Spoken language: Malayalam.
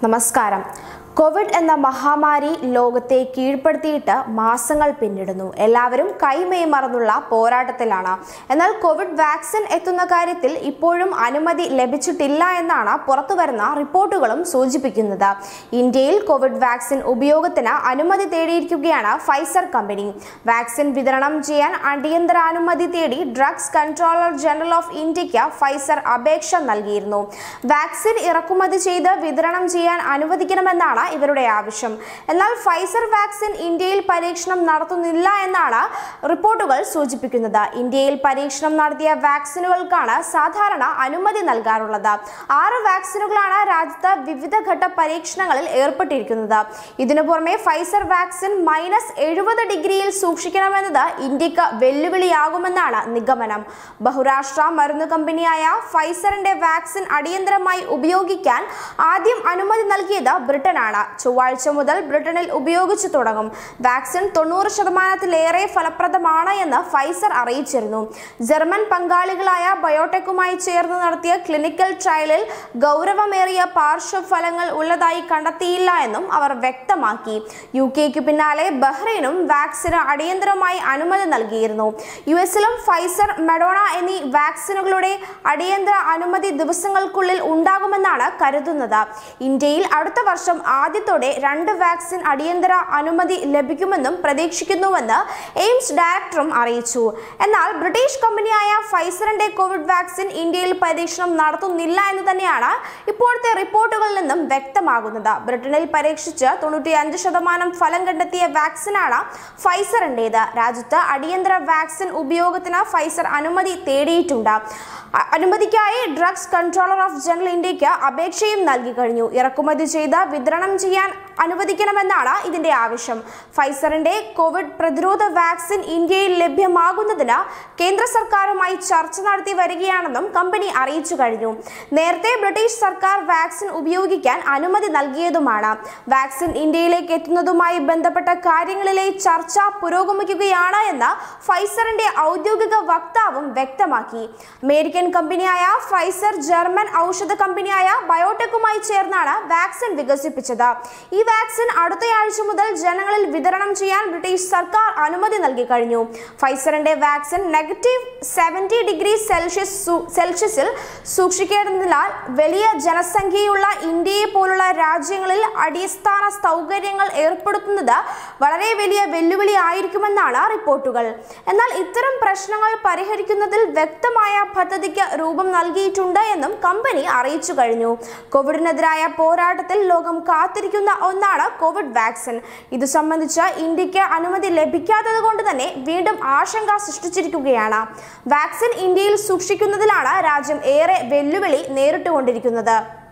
നമസ്കാരം. കോവിഡ് എന്ന മഹാമാരി ലോകത്തെ കീഴ്പ്പെടുത്തിയിട്ട് മാസങ്ങൾ പിന്നിടുന്നു. എല്ലാവരും കൈമേയ് മറന്നുള്ള പോരാട്ടത്തിലാണ്. എന്നാൽ കോവിഡ് വാക്സിൻ എത്തുന്ന കാര്യത്തിൽ ഇപ്പോഴും അനുമതി ലഭിച്ചിട്ടില്ല എന്നാണ് പുറത്തുവരുന്ന റിപ്പോർട്ടുകളും സൂചിപ്പിക്കുന്നത്. ഇന്ത്യയിൽ കോവിഡ് വാക്സിൻ ഉപയോഗത്തിന് അനുമതി തേടിയിരിക്കുകയാണ് ഫൈസർ കമ്പനി. വാക്സിൻ വിതരണം ചെയ്യാൻ അടിയന്തരാനുമതി തേടി ഡ്രഗ്സ് കൺട്രോളർ ജനറൽ ഓഫ് ഇന്ത്യക്ക് ഫൈസർ അപേക്ഷ നൽകിയിരുന്നു. വാക്സിൻ ഇറക്കുമതി ചെയ്ത് വിതരണം ചെയ്യാൻ അനുവദിക്കണമെന്നാണ് ഇവരുടെ ആവശ്യം. എന്നാൽ ഫൈസർ വാക്സിൻ ഇന്ത്യയിൽ പരീക്ഷണം നടത്തുന്നില്ല എന്നാണ് റിപ്പോർട്ടുകൾ സൂചിപ്പിക്കുന്നത്. ഇന്ത്യയിൽ പരീക്ഷണം നടത്തിയ വാക്സിനുകൾക്കാണ് സാധാരണ അനുമതി നൽകാറുള്ളത്. 6 വാക്സിനുകളാണ് രാജ്യത്ത് വിവിധ ഘട്ട പരീക്ഷണങ്ങളിൽ ഏർപ്പെട്ടിരിക്കുന്നത്. ഇതിനു പുറമെ ഫൈസർ വാക്സിൻ -70 ഡിഗ്രിയിൽ സൂക്ഷിക്കണമെന്നത് ഇന്ത്യക്ക് വെല്ലുവിളിയാകുമെന്നാണ് നിഗമനം. ബഹുരാഷ്ട്ര മരുന്ന് കമ്പനിയായ ഫൈസറിന്റെ വാക്സിൻ അടിയന്തരമായി ഉപയോഗിക്കാൻ ആദ്യം അനുമതി നൽകിയത് ബ്രിട്ടനാണ്. ചൊവ്വാഴ്ച മുതൽ ബ്രിട്ടനിൽ ഉപയോഗിച്ചു തുടങ്ങും. വാക്സിൻ 90%-ലേറെ ഫലപ്രദമാണ് എന്ന് ഫൈസർ അറിയിച്ചിരുന്നു. ജർമ്മൻ പങ്കാളികളായ ബയോടെക്കുമായി ചേർന്ന് നടത്തിയ ക്ലിനിക്കൽ ട്രയലിൽ ഗൗരവമേറിയ പാർശ്വഫലങ്ങൾ ഉള്ളതായി കണ്ടെത്തിയില്ല എന്നും അവർ വ്യക്തമാക്കി. UK-ക്ക് പിന്നാലെ ബഹ്റൈനും വാക്സിന് അടിയന്തരമായി അനുമതി നൽകിയിരുന്നു. US-ലും ഫൈസർ, മെഡോണ എന്നീ വാക്സിനുകളുടെ അടിയന്തര അനുമതി ദിവസങ്ങൾക്കുള്ളിൽ ഉണ്ടാകുമെന്നാണ് കരുതുന്നത്. ഇന്ത്യയിൽ അടുത്ത വർഷം ആദ്യത്തോടെ 2 വാക്സിൻ അടിയന്തര അനുമതി ലഭിക്കുമെന്നും പ്രതീക്ഷിക്കുന്നുവെന്ന് എയിംസ് ഡയറക്ടറും അറിയിച്ചു. എന്നാൽ ബ്രിട്ടീഷ് കമ്പനിയായ ഫൈസറിന്റെ കോവിഡ് വാക്സിൻ ഇന്ത്യയിൽ പരീക്ഷണം നടത്തുന്നില്ല എന്ന് തന്നെയാണ് ഇപ്പോഴത്തെ റിപ്പോർട്ടുകളിൽ നിന്നും വ്യക്തമാകുന്നത്. ബ്രിട്ടനിൽ പരീക്ഷിച്ച് 95% ഫലം കണ്ടെത്തിയ വാക്സിനാണ് ഫൈസറിന്റേത്. രാജ്യത്ത് അടിയന്തര വാക്സിൻ ഉപയോഗത്തിന് ഫൈസർ അനുമതി തേടിയിട്ടുണ്ട്. അനുമതിക്കായി ഡ്രഗ്സ് കൺട്രോളർ ഓഫ് ജനറൽ ഇന്ത്യക്ക് അപേക്ഷയും നൽകി കഴിഞ്ഞു. ഇറക്കുമതി ചെയ്ത് വിതരണം ചെയ്യാൻ അനുവദിക്കണമെന്നാണ് ഇതിന്റെ ആവശ്യം. ഫൈസറിന്റെ കോവിഡ് പ്രതിരോധ വാക്സിൻ ഇന്ത്യയിൽ ലഭ്യമാകുന്നതിന് കേന്ദ്ര സർക്കാരുമായി ചർച്ച നടത്തി വരികയാണെന്നും കമ്പനി അറിയിച്ചു കഴിഞ്ഞു. നേരത്തെ ബ്രിട്ടീഷ് സർക്കാർ വാക്സിൻ ഉപയോഗിക്കാൻ അനുമതി നൽകിയതുമാണ്. വാക്സിൻ ഇന്ത്യയിലേക്ക് എത്തുന്നതുമായി ബന്ധപ്പെട്ട കാര്യങ്ങളിലെ ചർച്ച പുരോഗമിക്കുകയാണ് എന്ന് ഫൈസറിന്റെ ഔദ്യോഗിക വക്താവും വ്യക്തമാക്കി. അമേരിക്കൻ കമ്പനിയായ ഫൈസർ ജർമ്മൻ ഔഷധ കമ്പനിയായ ബയോടെക്കുമായി ചേർന്നാണ് വാക്സിൻ വികസിപ്പിച്ചത്. ഈ വാക്സിൻ അടുത്തയാഴ്ച മുതൽ ജനങ്ങളിൽ വിതരണം ചെയ്യാൻ ബ്രിട്ടീഷ് സർക്കാർ അനുമതി നൽകി കഴിഞ്ഞു. ഫൈസറിന്റെ വാക്സിൻ -70 ഡിഗ്രി സെൽഷ്യസിൽ സൂക്ഷിക്കേണ്ടതിനാൽ വലിയ ജനസംഖ്യയുള്ള ഇന്ത്യയെ പോലുള്ള രാജ്യങ്ങളിൽ അടിസ്ഥാന സൗകര്യങ്ങൾ ഏർപ്പെടുത്തുന്നത് വളരെ വലിയ വെല്ലുവിളി ആയിരിക്കുമെന്നാണ് റിപ്പോർട്ടുകൾ. എന്നാൽ ഇത്തരം പ്രശ്നങ്ങൾ പരിഹരിക്കുന്നതിൽ വ്യക്തമായ പദ്ധതിക്ക് രൂപം നൽകിയിട്ടുണ്ട് എന്നും കമ്പനി അറിയിച്ചു കഴിഞ്ഞു. കോവിഡിനെതിരായ പോരാട്ടത്തിൽ ലോകം കാത്തിരിക്കുന്ന ഒന്നാണ് കോവിഡ് വാക്സിൻ. ഇത് സംബന്ധിച്ച് ഇന്ത്യക്ക് അനുമതി ലഭിക്കാത്തത് കൊണ്ട് തന്നെ വീണ്ടും ആശങ്ക സൃഷ്ടിച്ചിരിക്കുകയാണ്. വാക്സിൻ ഇന്ത്യയിൽ സൂക്ഷിക്കുന്നതിലാണ് രാജ്യം ഏറെ വെല്ലുവിളി നേരിട്ടുകൊണ്ടിരിക്കുന്നത്.